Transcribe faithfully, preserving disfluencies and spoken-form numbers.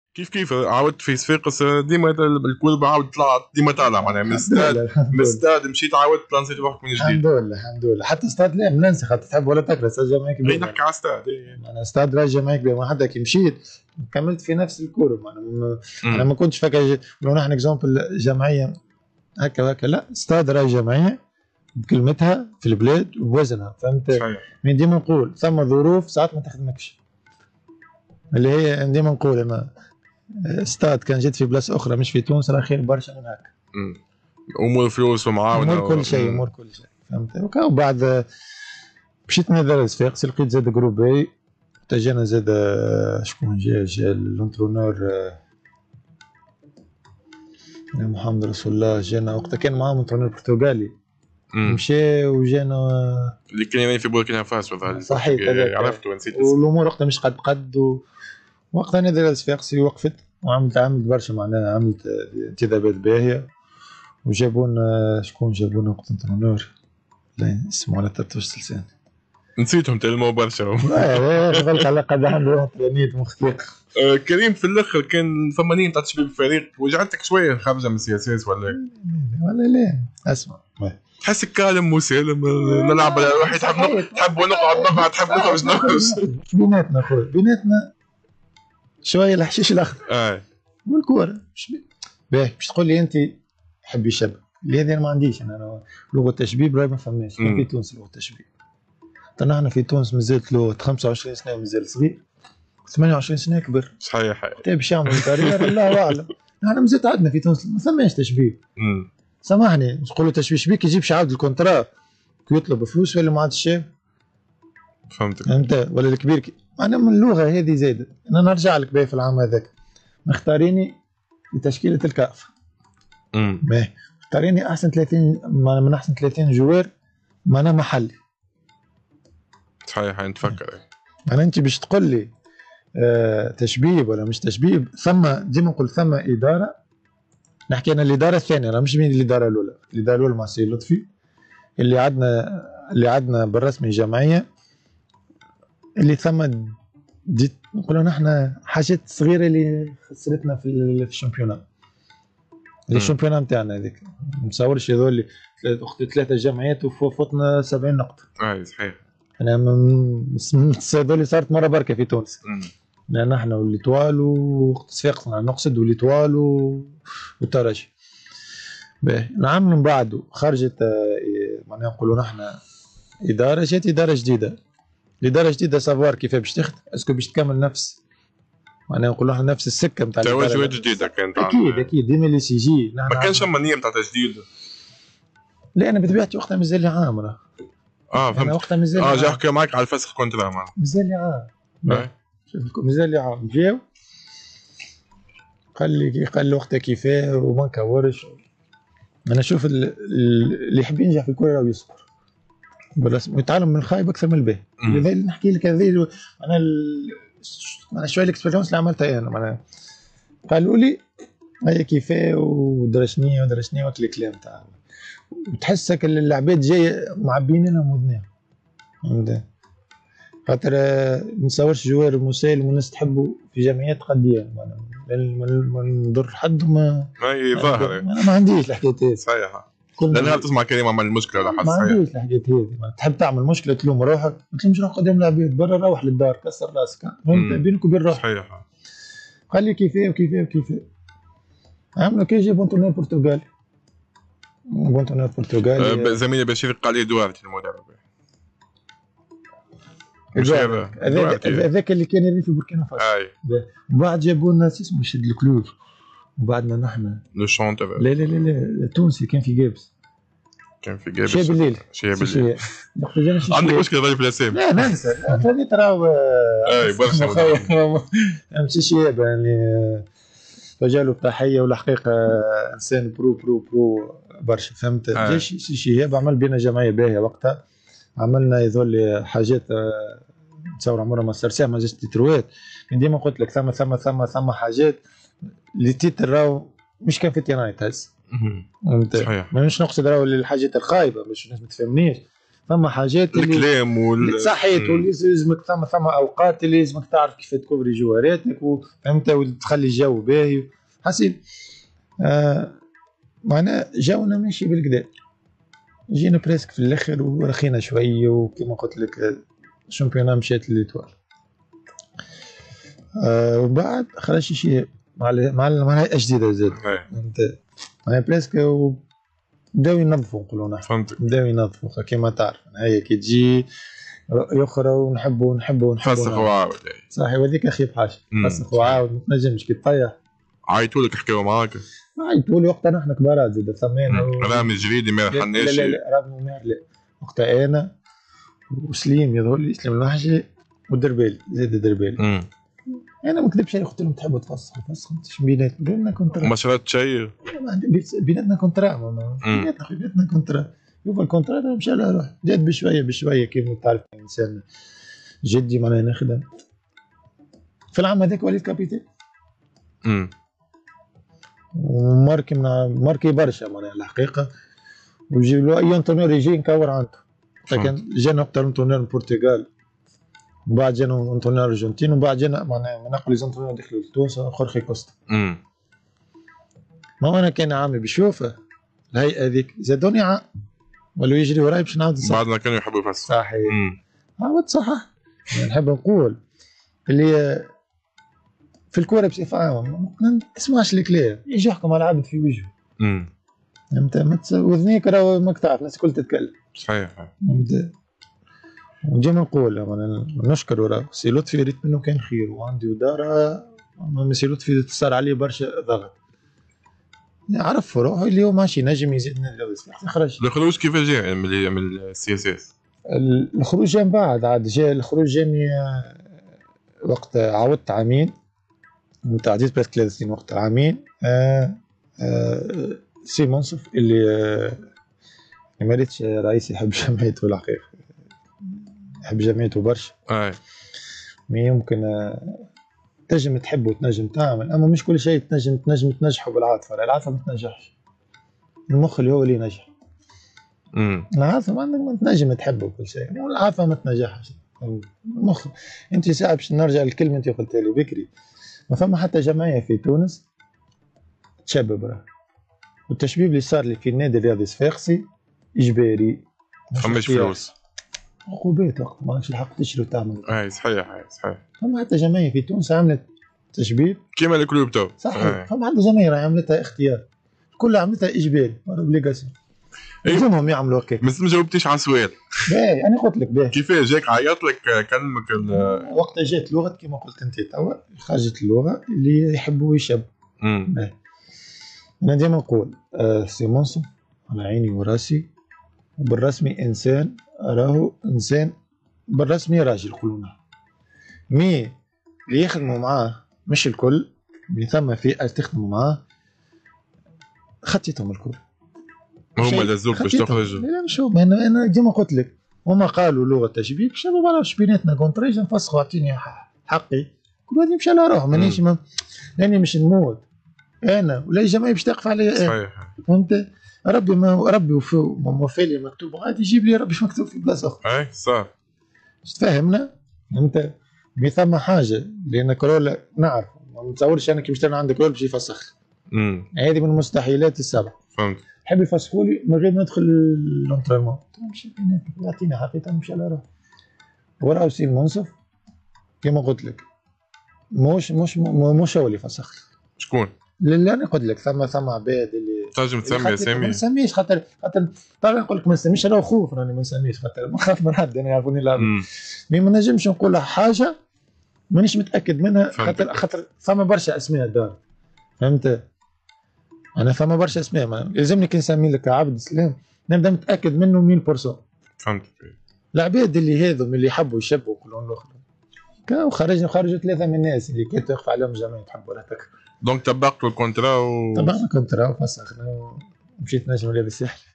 كيف كيف عاودت في صفاقس ديما الكل عاود طلع ديما طالع معناها من الاستاد من الاستاد مشيت عاودت تلانسيت روحك من جديد. الحمد لله الحمد لله. حتى استاد لا ننسى خاطر تحب ولا تكره استاد جماهير كبير. نحكي على استاد انا استاد راجل جماهير كبير. ما حتى كي مشيت كملت في نفس الكوره. انا ما كنتش فاكر لو نحن اكزامبل جمعيه هكا وهكا. لا استاد راجل جمعيه بكلمتها في البلاد وبوزنها. فهمت؟ صحيح. من ديما نقول ثم ظروف ساعات ما تخدمكش اللي هي ديما نقول انا استاد كان جيت في بلاصه اخرى مش في تونس راه خير برشا من هكا. امور فلوس ومعاونه امور كل شيء امور كل شيء. فهمت؟ وبعد مشيت نادي صفاقس لقيت زاد جروب اي تجانا زاد شكون جا جا الانترونور محمد رسول الله جانا وقتها كان معاهم انترونور برتغالي مشى وجانا اللي كان يعني في بوركينا فاسو صحيح عرفته ونسيت والامور وقتها مش قد قد و... وقتها نادي صفاقس وقفت وعملت عملت برشا معناها عملت انتدابات باهيه وجابونا شكون جابونا وقت انترونور لا اسمه على ترتوش لساني نسيتهم تلموا برشا. ايه غلط على قد عنده ترانيت مختلف. آه كريم في الاخر كان ثمانين تاع تشبيب الفريق وجعتك شويه خارجه من السياسات ولا ولا لا اسمع تحسك كالم مسالم نلعب على روحي تحب تحب نقعد نقعد تحب نخرج نخرج بيناتنا خويا بيناتنا شويه الحشيش الاخضر اه والكوره مش باهي باش تقول لي انت حبي الشباب اللي هذه انا ما عنديش انا لغه تشبيب راهي ما فهمناش في تونس لغه تشبيب. نحن في تونس مازالت له خمسة وعشرين سنه مازال صغير ثمانية وعشرين سنه كبر صحيح حتى باش يعمل كارير الله اعلم. نحن مازالت عندنا في تونس ما ثماش تشبيب. سامحني نقولوا تشبيب شبيك يجيبش عاود الكونترا كي يطلب فلوس ولا ما عاد الشاب فهمتك انت ولا الكبير كي. انا من اللغه هذه زايده انا نرجع لك باهي في العام هذاك مختاريني لتشكيله الكاف امم مختاريني احسن ثلاثين من احسن ثلاثين جوار ما انا محلي صحيح نتفكر. انا انت باش تقول لي آه تشبيب ولا مش تشبيب ثم ديما نقول ثم اداره. نحكي انا الاداره الثانيه انا مش من الاداره الاولى. الاداره الاولى مع سي لطفي اللي عندنا اللي عندنا بالرسمي جمعيه اللي ثم دي نقولوا نحن حاجات صغيره اللي خسرتنا في في الشامبيونات الشامبيونات نتاعنا هذيك ما نصورش هذول اخت ثلاثه جمعيات وفوتنا سبعين نقطه. اي صحيح. انا هذول صارت مره بركه في تونس لان نحن والليتوال وصفاقس نقصد والليتوال والترجي باهي العام من بعده خرجت معناها نقولوا نحن اداره جات اداره جديده الاداره جديده سافوار كيف باش تخدم اسكو باش تكمل نفس معناها نقولوا نحن نفس السكه نتاع توجهات جديده كانت اكيد اكيد ديما اللي سي جي ما كانش اما نيه نتاع تجديد. لا انا بطبيعتي وقتها مازال لي عام راه اه فهمت وقتها مازال اه جا حكى معك على الفسخ كونترا معنا مازال لي عام مازال لي عام جاو قال لي قال لي وقتها كيفاه وما نكورش. انا اشوف اللي يحب ينجح في الكوره راه يصبر بالرسم ويتعلم من الخايب اكثر من الباهي. لذلك نحكي لك هذه انا انا شويه الاكسبيرينس اللي عملتها انا معناها قالوا لي هيا كيفاه ودرسني ودرسني وكل الكلام تاع وتحسك العباد جايه معبين لهم وذنيهم خاطر ما نصورش جوار مسالم والناس تحبه في جمعيات قديه ما نضر حد وما اي ظاهر انا ما عنديش الحكايات هذه صحيح لان هل تسمع كريم عمل المشكله ولا حد ما عنديش الحكايات هذه تحب تعمل مشكله تلوم روحك ما تلومش روحك قدام العباد برا روح للدار كسر راسك فهمت بينك وبين روحك صحيح. قال لي كيفاه وكيفاه وكيفاه عملوا كي جاب انتونير برتغالي انتونير برتغالي زميلي بشير قال لي دوارتي المدرب هذاك اللي كان يري في بوركينا فاسو وبعد جابوا لنا اسمه شد الكلوب وبعدنا نحن لو شونتر لا لا لا لا التونسي كان في جابس كان في جابس شي بالليل شي بالليل عندك مشكله ضيف الاسامي لا ننسى ثاني تراو اي برشا ماشي شياب يعني رجاله تحيه والحقيقه انسان برو برو برو برشا فهمت جيش شياب عمل بينا جمعيه باهيه وقتها عملنا يظل حاجات تصور عمرها ما صار ما جات تتروات ديما قلت لك ثم ثم ثم ثم حاجات اللي تيتر راهو مش كان في تيناي تهز صحيح مش نقصد راهو الحاجات الخايبه مش الناس ما تفهمنيش ثم حاجات اللي الكلام وال صحيت واللي لازمك ثم ثم اوقات اللي لازمك تعرف كيف تكوفري جواراتك وفهمت وتخلي الجو باهي حسيت آه معناها جونا ماشي بالكدا جينا بريسك في الاخر ورخينا شويه وكما قلت لك الشامبيونات مشات لليتوال آه وبعد خرج شيء مع مع مع جديده زاد فهمت معناها بريسك بداو ينظفوا نقولوا نحن فهمتك بداو ينظفوا كيما تعرف هي كي تجي يخرى ونحبوا ونحبوا ونحبوا فسخ وعاود صحيح وهذيك اخي بحاجه فسخ وعاود ما تنجمش كي تطيح عيطوا لك حكاوا معاك عيطوا لي وقتها نحن كبارات زاد ثمانية رامي الجريدي ما يرحلناش لا لا لا رامي ما لا وقتها انا وسليم يظهر لي سليم الوحشي والدربالي زاد الدربالي انا ما نكذبش عليه قلت لهم تحبوا تفسخوا تفسخوا انتش بيناتنا بيناتنا كونترا ما شريت شيء بيناتنا كونترا بيناتنا بيناتنا كونترا شوف الكونترا مشى على روح جات بشويه بشويه كيما تعرف الانسان جدي معناها نخدم في العام هذاك وليت كابيتان امم وماركي من ماركي برشا معناها الحقيقه ويجيب له اي انتونير يجي نكور عنده لكن جانا وقت انتونير البرتغال وبعد جانا انتونير الارجنتين وبعد جانا معناها من اقل انتونير دخلوا لتونس خورخي كوستا امم ما انا كان عامي بشوفه الهيئه هذيك زادوني عام ولو يجري وراي باش نعاود بعد ما كانوا يحبوا يفسخوا صحيح عاود صح يعني نحب نقول اللي في الكوره بصفه عامه ما تسمعش الكلام يجي يحكم على العبد في وجهه امم انت وذنيك راهو ماك تعرف الناس الكل تتكلم صحيح وديما نقول انا نشكر وراه سي لطفي ريت منه كان خير وعندي وداره ما سي لطفي صار عليه برشا ضغط عرف روحه اليوم ماشي نجم يزيد نلبس خرج الخروج كيف جاء من من السي اس اس الخروج جا من بعد عاد جا الخروج جاني وقت عاودت عامين متعديت بس ثلاث سنين وقت عامين آه آه سي منصف اللي آه ما ريتش رئيس يحب جمعيته الحقيقة يحب جمعيته برشا اي مي يمكن آه تنجم تحب وتنجم تعمل اما مش كل شيء تنجم تنجم تنجحه بالعاطفة العاطفة ما تنجحش المخ اللي هو اللي ينجح امم العاطفة ما عندك ما تنجم تحبه وكل شيء العاطفة ما تنجحش المخ انت ساعة باش نرجع للكلمة انت قلتها لي بكري ما فما حتى جمعية في تونس تشبب راه والتشبيب اللي صار لي في النادي الرياضي الصفاقسي اجباري فماش فلوس عقوبات وقت ما عندكش الحق تشري وتعمل اي صحيح اي صحيح فما حتى جمعية في تونس عملت تشبيب كيما الكلوب تو صحيح فما حتى جمعية عملتها اختيار كلها عملتها اجباري اوبليغاسيون لازمهم يعملوا هكاك بس ما جاوبتيش على السؤال باهي انا قلت لك باهي كيفاش جاك عيط لك كلمك وقت جات لغه كما قلت انت توا خرجت اللغه اللي يحبوا يشب امم انا ديما نقول آه سي منصف على عيني وراسي وبالرسمي انسان راهو انسان بالرسمي راجل يقولون مي اللي يخدموا معاه مش الكل اللي ثم فئه تخدموا معاه خطيتهم الكل هما لازوك باش تخرج لا مش هما انا انا ديما قلت لك هما قالوا لغه تشبيك شباب على شبيناتنا كونتريج نفسخوا اعطيني حقي كل واحد يمشي على روحه مانيش ما لاني مش نموت انا ولا الجماعه باش تقف عليا صحيح فهمت ربي ما ربي وفي لي مكتوب غادي يجيب لي ربي مكتوب في بلاصه اخرى اي صح تفهمنا انت بثم حاجه لان كرول نعرف ما نتصورش انا كي باش عندك كرول باش يفسخ امم هذه من المستحيلات السبع فهمت حب يفسخوا لي من غير ما ندخل لونترينمون نمشي يعطيني حقيقه نمشي على روحي وراه سي المنصف كما قلت لك مش مش مش هو اللي فسخ شكون؟ لا انا قلت لك ثم ثم عباد اللي تنجم تسمي اسامي ما نسميش خاطر خاطر طبعا نقول لك ما نسميش راه خوف راني ما نسميش خاطر ما خاف من حد انا يعرفوني لا مي ما نجمش نقول حاجه مانيش متاكد منها خاطر خاطر ثم برشا اسماء دار فهمت انا فما برشا اسماء ما يلزمني كي نسمي لك عبد السلام نبدا متاكد منه مية بالمية فهمت العباد اللي هذو اللي يحبوا يشبوا كلهم الاخرى كانوا خرجنا خرجوا ثلاثه من الناس اللي كانت تقف عليهم جميع تحبوا ولا تكره دونك طبقتوا الكونترا و طبقنا كونترا وفسخنا ومشيت نجم رياضي الساحل